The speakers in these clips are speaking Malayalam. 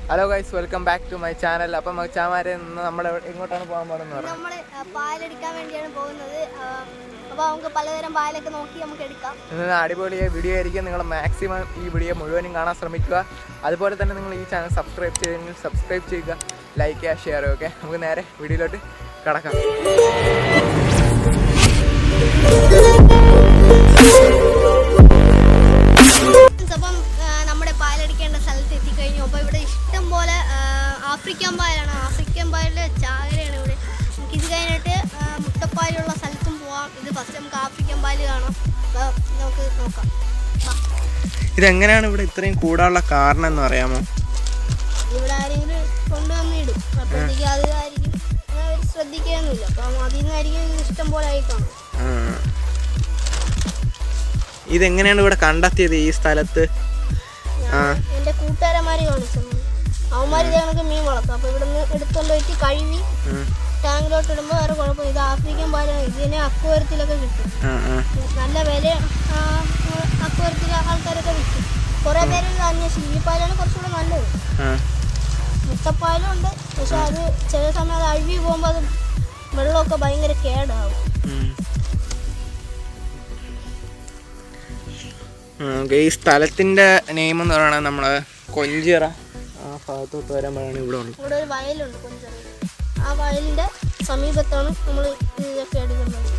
Hello guys, welcome back to my channel. അപ്പം മച്ചാമാരെ നമ്മൾ എങ്ങോട്ടാണ് പോകാൻ പോകുന്നത്? നമ്മൾ പാലെടുക്കാൻ വേണ്ടിയാണ് പോകുന്നത്. അപ്പോൾ നമുക്ക് പലതരം പാലൊക്കെ നോക്കി നമുക്ക് എടുക്കാം. ഇന്ന് അടിപൊളിയായ വീഡിയോ ആയിരിക്കും. നിങ്ങൾ മാക്സിമം ഈ വീഡിയോ മുഴുവനും കാണാൻ ശ്രമിക്കുക. അതുപോലെ തന്നെ നിങ്ങൾ ഈ ചാനൽ സബ്സ്ക്രൈബ് ചെയ്തെങ്കിൽ സബ്സ്ക്രൈബ് ചെയ്യുക, ലൈക്ക് ചെയ്യുക, ഷെയർ ചെയ്യുക. ഓക്കെ, നമുക്ക് നേരെ വീഡിയോയിലോട്ട് കടക്കാം. അപ്പം നമ്മുടെ പാലടിക്കേണ്ട സ്ഥലത്ത് എത്തിക്കഴിഞ്ഞു. അപ്പോൾ ഇവിടെ ഇഷ്ടം പോലെ ആഫ്രിക്കൻ പാലാണ്. ആഫ്രിക്കൻ പാലിൻ്റെ ചാകരയാണ് ഇവിടെ. നമുക്ക് ഇത് കഴിഞ്ഞിട്ട് മുട്ടപ്പാലുള്ള സ്ഥലത്തും പോവാം. ഇത് ഫസ്റ്റ് നമുക്ക് ആഫ്രിക്കൻ പാല് കാണാം. അപ്പോൾ നമുക്ക് നോക്കാം. ഇതെങ്ങനെയാണ് ഇവിടെ ഇത്രയും കൂടാനുള്ള കാരണം എന്ന് അറിയാമോ? ഇവിടെ ആരെങ്കിലും കൊണ്ടുവന്ന് ഇടും, അപ്പോഴത്തേക്ക് അത് ആയിരിക്കും അവർ ശ്രദ്ധിക്കുകയൊന്നുമില്ല. അപ്പം അതിൽ നിന്നായിരിക്കും ഇഷ്ടം പോലെ ആയി കാണും. ഇതെങ്ങനെയാണ് ഇവിടെ കണ്ടെത്തിയത് ഈ സ്ഥലത്ത്? എൻ്റെ കൂട്ടുകാരന്മാർ കാണിച്ചു. അവന്മാർ ഇത് കണക്ക് മീൻ വളർത്തും. അപ്പോൾ ഇവിടെ നിന്ന് എടുത്തുകൊണ്ട് പോയിട്ട് കഴുകി ടാങ്കിലോട്ട് ഇടുമ്പോൾ വേറെ കുഴപ്പമില്ല. ഇത് ആഫ്രിക്കൻ പാലാണ്. ഇതിനെ അക്വേറിയത്തിലൊക്കെ കിട്ടും. നല്ല വില അക്വേറിയത്തിൽ ആൾക്കാരൊക്കെ വിൽക്കും. കുറേ പേര് അന്വേഷിക്കും. ഈ പാലാണ് കുറച്ചുകൂടെ നല്ലത്. മുട്ടപ്പാലും ഉണ്ട്, പക്ഷെ അത് ചില സമയം അത് അഴുകി പോകുമ്പോൾ അത് വെള്ളമൊക്കെ ഭയങ്കര കേടാവും. ഈ സ്ഥലത്തിന്റെ നെയിം എന്ന് പറയുന്നത് നമ്മള് കൊഞ്ചിറ ആ ഭാഗത്തോട്ട് വരുമ്പോഴാണ് ഇവിടെ ഉള്ളത്. ഇവിടെ ഒരു വയലുണ്ട് കൊഞ്ചിറ. ആ വയലിന്റെ സമീപത്താണ് നമ്മൾ ഇതൊക്കെ എടുക്കുന്നത്.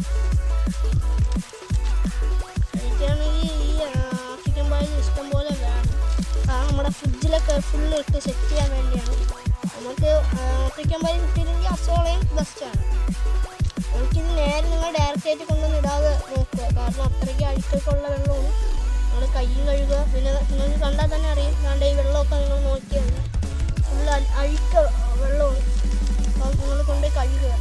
എനിക്കാണെങ്കിൽ ഈ ആഫ്രിക്കൻ പായൽ ഇഷ്ടം പോലെ വേണം. നമ്മുടെ ഫ്രിഡ്ജിലൊക്കെ ഫുള്ള് ഇട്ട് സെറ്റ് ചെയ്യാൻ വേണ്ടിയാണ്. നമുക്ക് ആഫ്രിക്കൻ പായൽ കിട്ടിയില്ലെങ്കിൽ അസോളയും ബെസ്റ്റാണ്. നമുക്കിത് നേരെ നിങ്ങൾ ഡയറക്റ്റായിട്ട് കൊണ്ടൊന്നും ഇടാതെ നോക്കുക. കാരണം അത്രയ്ക്ക് അഴുക്കൊക്കെ ഉള്ള വെള്ളമാണ്. നിങ്ങൾ കയ്യും കഴുകുക. പിന്നെ നിങ്ങൾക്ക് കണ്ടാൽ തന്നെ അറിയാം. കണ്ട ഈ വെള്ളമൊക്കെ നിങ്ങൾ നോക്കിയാൽ ഫുള്ള് അഴുക്ക വെള്ളമാണ്. അപ്പോൾ നിങ്ങൾ കൊണ്ടുപോയി കഴുകുക.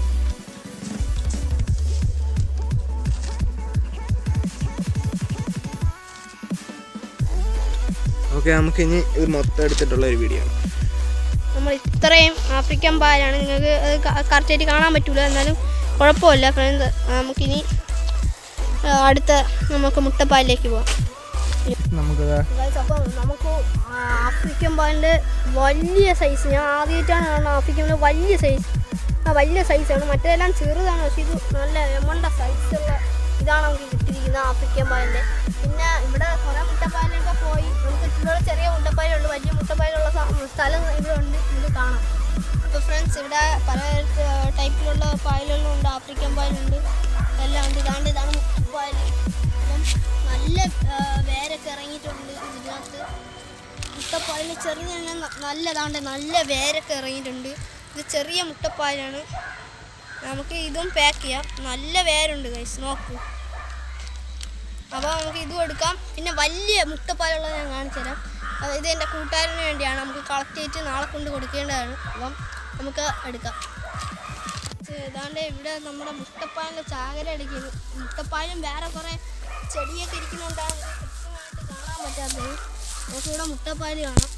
ഓക്കെ, നമുക്ക് ഇനി ഇത് മൊത്തം എടുത്തിട്ടുള്ള ഒരു വീഡിയോ ആണ്. നമ്മൾ ഇത്രയും ആഫ്രിക്കൻ പാലാണ്. നിങ്ങൾക്ക് അത് കറക്റ്റായിട്ട് കാണാൻ പറ്റില്ല, എന്നാലും കുഴപ്പമില്ല ഫ്രണ്ട്സ്. നമുക്കിനി അടുത്ത നമുക്ക് മുട്ടപ്പാലിലേക്ക് പോകാം. അപ്പം നമുക്ക് ആഫ്രിക്കൻ പാലിൻ്റെ വലിയ സൈസ് ഞാൻ ആദ്യമായിട്ടാണ് കാണുന്നത്. ആഫ്രിക്കൻ പാലിൻ്റെ വലിയ സൈസാണ്. മറ്റേതെല്ലാം ചെറുതാണ്, പക്ഷേ ഇത് നല്ല എമണ്ട സൈസുള്ള ഇതാണ് നമുക്ക് കിട്ടിയിരിക്കുന്നത് ആഫ്രിക്കൻ പാലിൻ്റെ. പിന്നെ ഇവിടെ കുറേ മുട്ടപ്പാലൊക്കെ പോയി. നമുക്ക് ഇവിടെ ചെറിയ മുട്ടപ്പാലുണ്ട്, വലിയ മുട്ടപ്പാലുള്ള സ്ഥലം ഇവിടെ ഉണ്ട്. ഇത് കാണാം. അപ്പോൾ ഫ്രണ്ട്സ്, ഇവിടെ പല ടൈപ്പിലുള്ള പായലുകളും ഉണ്ട്. ആഫ്രിക്കൻ പായലുണ്ട്, എല്ലാം ഉണ്ട്. ഇതാണ് മുട്ടപ്പാൽ. അപ്പം നല്ല വേരൊക്കെ ഇറങ്ങിയിട്ടുണ്ട് ഇതിനകത്ത്. മുട്ടപ്പാലിന് ചെറിയ നല്ലതാണ്ട് നല്ല വേരൊക്കെ ഇറങ്ങിയിട്ടുണ്ട്. ഇത് ചെറിയ മുട്ടപ്പാലാണ്. നമുക്ക് ഇതും പാക്ക് ചെയ്യാം. നല്ല വേരുണ്ട് ഗൈസ്, നോക്കൂ. അപ്പോൾ നമുക്ക് ഇതും എടുക്കാം. പിന്നെ വലിയ മുട്ടപ്പാലുള്ളത് ഞാൻ കാണിച്ചു തരാം. ഇത് എൻ്റെ കൂട്ടുകാരന് വേണ്ടിയാണ്. നമുക്ക് കളക്ട് ചെയ്തിട്ട് നാളെ കൊണ്ട് കൊടുക്കേണ്ടതാണ്. അപ്പം നമുക്ക് എടുക്കാം. ഏതാണ്ട് ഇവിടെ നമ്മുടെ മുട്ടപ്പാലിൻ്റെ ചാകര അടിക്കുന്നു. മുട്ടപ്പാലും വേറെ കുറേ ചെടിയൊക്കെ ഇരിക്കുന്നുണ്ടാണ് കൃത്യമായിട്ട് കാണാൻ പറ്റാത്തത്. നമുക്കിവിടെ മുട്ടപ്പാല് കാണാം.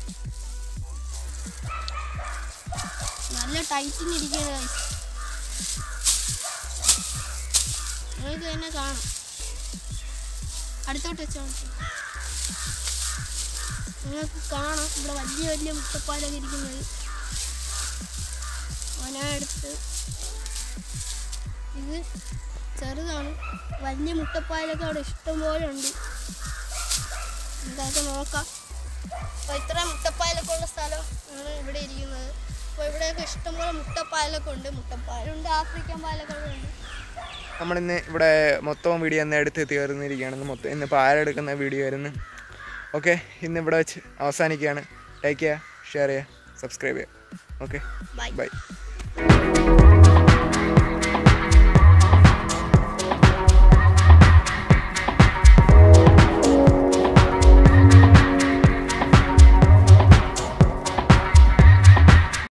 നല്ല ടൈറ്റിന് ഇരിക്കുന്നത് നിങ്ങൾക്ക് തന്നെ കാണാം. അടുത്തോട്ട് വെച്ചാൽ നിങ്ങൾക്ക് കാണാം ഇവിടെ വലിയ വലിയ മുട്ടപ്പാലൊക്കെ ഇരിക്കുന്നത്. അതിനടുത്ത് ഇത് ചെറുതാണ്. വലിയ മുട്ടപ്പാലൊക്കെ അവിടെ ഇഷ്ടംപോലെ ഉണ്ട്. ഇതൊക്കെ നോക്കാം. അപ്പോൾ ഇത്രയും മുട്ടപ്പാലൊക്കെ ഉള്ള സ്ഥലം ആണ് ഇവിടെ ഇരിക്കുന്നത്. അപ്പോൾ ഇവിടെയൊക്കെ ഇഷ്ടംപോലെ മുട്ടപ്പാലൊക്കെ ഉണ്ട്. മുട്ടപ്പാലുണ്ട്, ആഫ്രിക്കൻ പാലൊക്കെ ഉണ്ട്. നമ്മളിന്ന് ഇവിടെ മൊത്തം വീഡിയോ ഒന്ന് എടുത്ത് തീർന്നിരിക്കുകയാണ്. ഇന്ന് പാലെടുക്കുന്ന വീഡിയോ ആയിരുന്നു. ഓക്കെ, ഇന്ന് ഇവിടെ വെച്ച് അവസാനിക്കുകയാണ്. ലൈക്ക് ചെയ്യുക, ഷെയർ ചെയ്യുക, സബ്സ്ക്രൈബ് ചെയ്യുക. Okay, by.